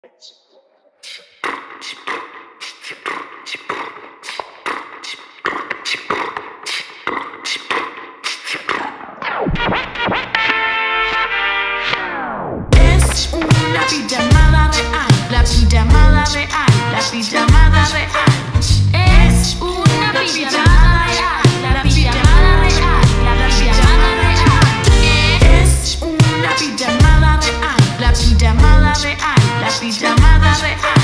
Es una pijamada real, la pijamada real, la pijamada real. Es una pijamada real, la pijamada real, la pijamada real. Es una pijamada real, la pijamada real, la pijamada real.